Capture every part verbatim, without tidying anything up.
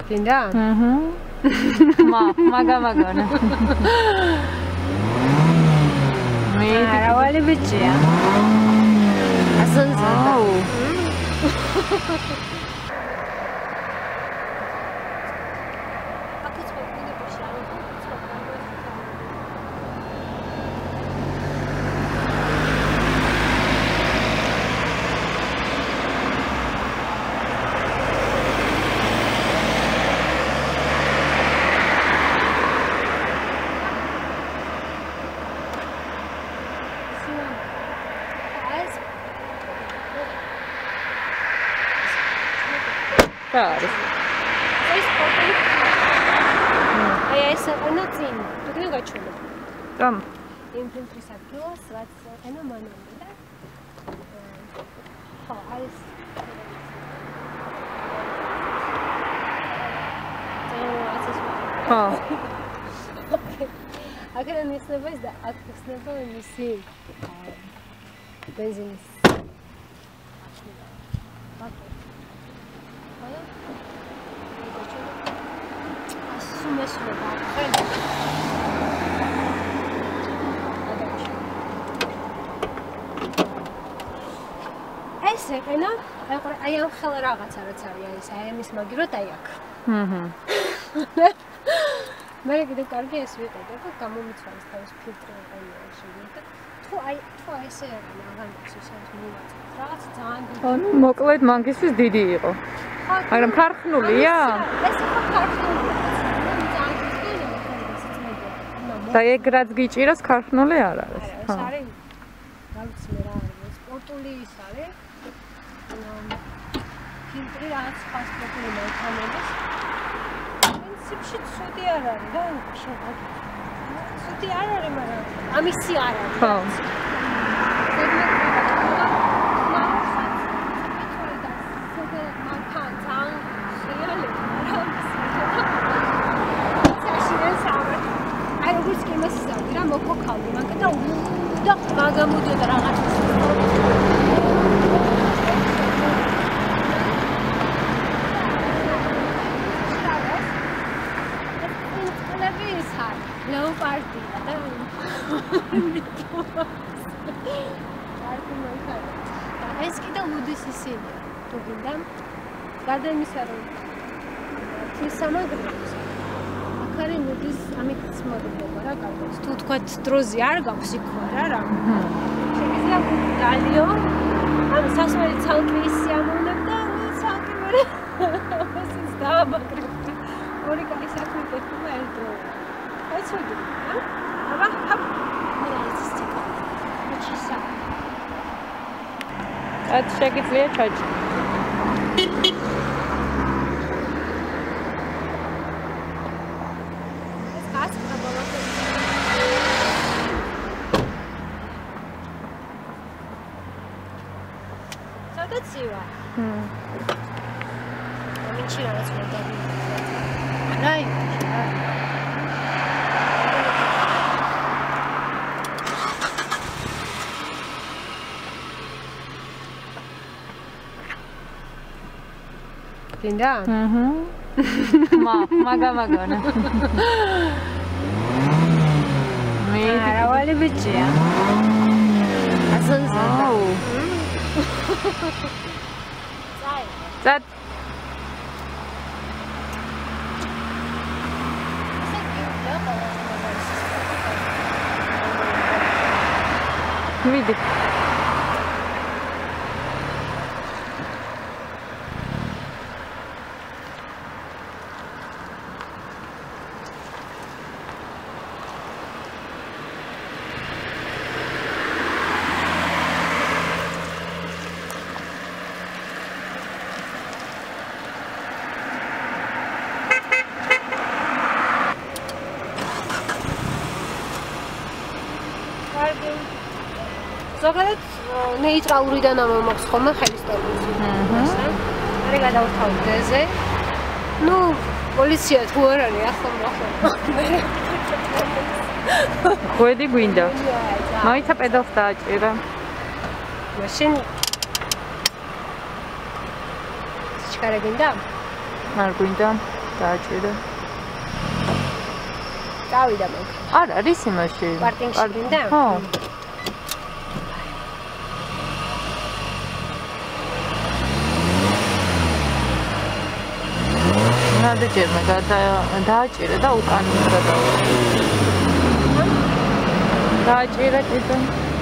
გინდა? აჰა. მა, მაგა მაგონა. მე არავალი ბიჭია. ასონსა. აუ. რა არის? ეს პორტალი. აი ეს ანა წინ. თუ კიდე გაჩვენებ. რომ იმ ფილტრის ადგილას რაც ანა მანამდე და ხო აი ეს ხო აქედან ისნება ის და აქ ისნება მისი ბენზინის სუმესრობა ხედავ ეს ეყენა აი ამ ხელა რაღაცა რაც არის ეს აი ამის მაგიროთ აი აქ აჰა მე კიდე კარგი ეს ვიყიდე და გამომიცვალეს თავის ფილტრი ეყენა შეიძლება და თუ აი თუ ესე აღანაც ის არის მოვაწე რაღაც ძალიან დიდი ანუ მოკლედ მანგისთვის დიდი იყო მაგრამ ქარხნულია ეს ხო ქარხნულია და ეგ რაც გიჭიროს ქარხნული არ არის. ეს არის რა ვიცი მე რა არის სპორტული ის არის. ფილტრი რაღაც სხვა სპორტული მოიხსენებს. პრინციპში ცუდი არ არის რა შეღად. ცუდი არ არის მაგრამ ამისი არ არის. ხო. გამოდიოდა რაღაც ლეოპარდია და ეს კიდე ლუდის ისინია თუ გინდა გარდა იმისა რომ ის სამაგრებს აქ არის ლუდის ამით მოდდება რა კარგად თუ თქვათ დროზე არ გაქვს იქ რა რა შეიძლება დალიო ამ სასმელი ცალკე ისე ამოვნებ და ცალკე მერე ეს დააბაგრებ ორი კარი საქმე გეთქვა ერთდროულად აი ცუდი რა აბა ჰაპ მე ის ციკა მოჩისა ათ შეგიძლია ჩაჭი გინდა? აჰა. მა, მაგა მაგონა. მე არავალი ბიჭია. ასონსა. აუ. წაი. წად. ვიდი. ზოგადად ნეიტრალურიდან ამომაქვს ხოლმე ხელის ტორბოზი. აჰა. მე გადავთავ დეზე. ნუ პოლიცია თუ არ არის ახლა ახლა. გვედი გვინდა. მაიცა პედალს დააჭირა. მაშინ ჩქარა გინდა? არ გვინდა. დააჭირე. წავიდა მანქანა. არა, არის იმაში. პარკინგში მინდა? ხო. ნადეჯერმა დააჭირე და უკან გადავა. დააჭირე კიდე.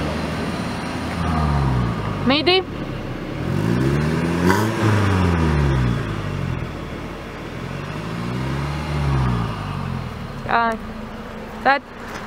მიდი. აი. That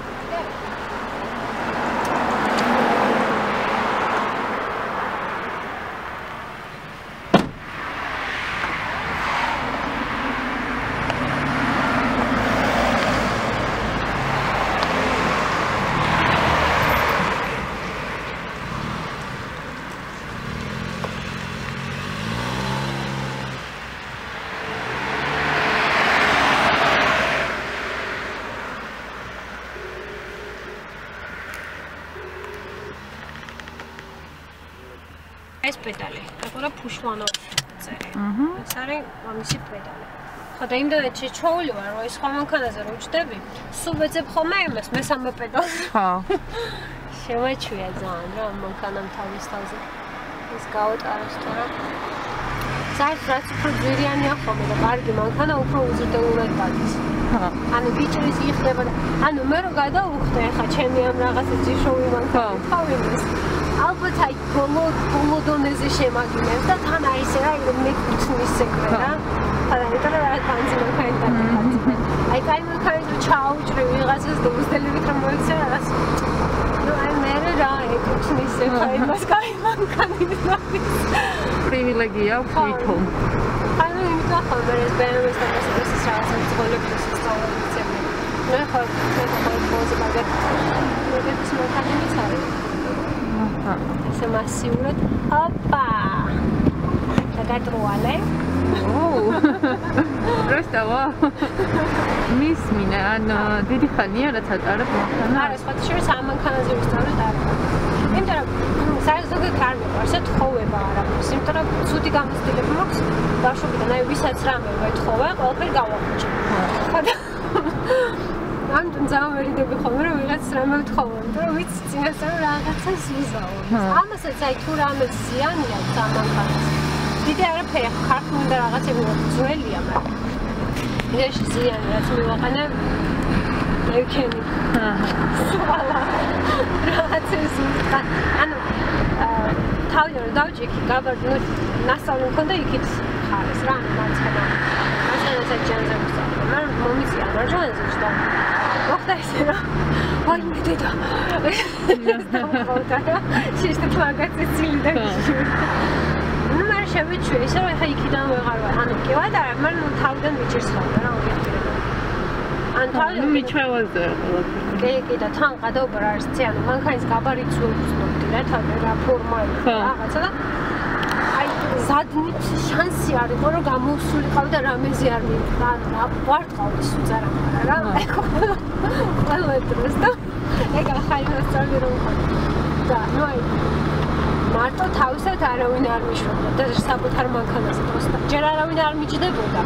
ეს პედალი, აკურა ფუშვანოვ წერე. აჰა. ეს არის ამისი პედალი. ხო და იმდენად შეჩვეული ვარ, რომ ეს სხვა მანქანაზე რო ვჭდები, სულ ვეძებ ხოლმე იმას მესამე პედალს. ხო. შემეჩვია ძალიან რა მანქანამ თავის თავზე. ეს გაუტაროს თორე. საერთოდ რაც უფრო ძვირიანია ხოლმე და კარგი მანქანა უფრო უზრდელურად გადის. ხო. ანუ ბიჭრის იხდება და ანუ მე რო გადავუხდე ხა ჩემი ამ რაღაცა ძიშოვი მანქანა თავის ალბათ აი ბოლო ბოლო დონეზე შემაგინებს და თან არის რა რომ მე გწნის ეგრე რა არა ეტარა რა განძილო ქაინდა აი კაი მანქანის რო ჩაუჭრი ვიღაცას და უზდელივით რომ მოიქცე რაღაც ნუ აი მე რა გწნის ეგრე იმას კაი მანქანის პრივილეგია ვქვითო ანუ იმით ახლა მე ეს ბენოს და ეს ეს რაღაცა ძღოლებს ისწავლებს მე ხო ხო პოზი მაგათ მე ეს მანქანიც არის ესე მასიურად ოპა დაგატროალე ოუ просто вау მის მინა ან დიდი ხანია რაც ატარებ მანქანა არა სხვა შეიძლება სამანქანაზე ვისწავლე და იმიტომ რომ საერთოდ არ მეყარს ეთხოვება არაფერს იმიტომ რომ ცუდი გამოცდილება მაქვს ბავშვობიდან აი ვისაც რამე ვეთხოვე ყველაფერი გავახვიჭე ხო და ამიტომ ძალიან ვერიდები ხოლმე რომ ვიღაც რამე ვთხოვო იმიტომ რომ ვიცი წინასწარ რაღაცას ვიზაო ამასაც აი თუ რამე ზიანია სამანქანას დიდი არაფერი ხარხი უნდა რაღაცები ძველია მაგრამ ეს ზიანი რაც მივაყენე ეკენი აჰა რაღაცას ანუ თავი რომ დავჭი იქ გავარდნო ნასწავლი მქონდა იქით ხარეს რა მარცხენა მარცხენაზე ჯანზე ვსწავლე მაგრამ მომიწია მარჯვენაზე ვსწავლე მოხდა ესე რა აი მე დედა შეიძლება მაგაცი ცილი და ну მე შევიჩვე ისე რომ ხა იქიდან ვეღარ ვარ ანუ კი ვარ და მაგრამ თავიდან მიჭირს ხოლმე რა უბედურება ან თავიდან მიჩვევაზე კი კი და თან ყადაობა რა არის ცე ანუ მანქანის გაბარიტს ვუცნობდი რა თავი რა ფორმა რაღაცა და აი ზადნით შანსი არის რომ გამოსულიყავ და რამეზე არ მივიდა რა ვარტყავდი სუძარა რა ეხო ყველა დროს და ეგა ხაინას წავი რომ და ნუ აი მარტო თავისად არავინ არ მიშვებდა და საკუთარ მანქანაზე პროსტა ჯერ არავინ არ მიჭდებოდა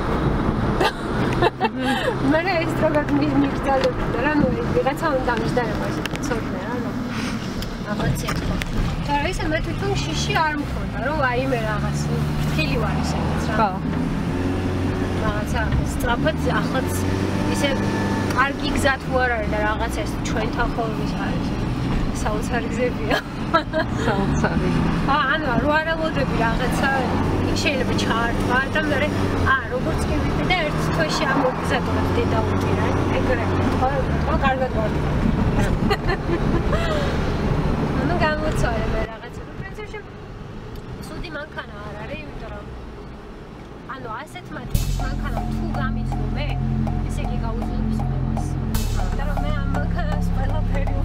მე ეს როგორ მიგრძალებდა რა ნუ ვიღაცა უნდა დამჯდარება ისე ცოტნე რა ნუ აღაცი ხო და ისე მე თვითონ შიში არ მქონდა რომ აი მე რაღაც ფილი ვარ ისეც რა ხო რაღაცა სწრაფად ახლაც ისე კარგი გზა თუ არ არის და რაღაცა ეს ჩვენთან ხოლმე არის საოცარი გზებია საოცარი აა ანუ რო არალოდები რაღაცა იქ შეიძლება ჩაარტყა და მე აა როგორც კი ვიდე და ერთ თვეში ამოგზადდა დედა უჭირა ეგრე ხო ხო კარგად ვარ ანუ გამოცვალე მე რაღაცა პრინციპში სუდი მანქანა არ არის იმიტომ რომ ანუ ასეთ მატრის მანქანა თუ გამიცნო მე ესე იგი გაუძლებს მევას და რომ მე ამ მანქანას ყველაფერი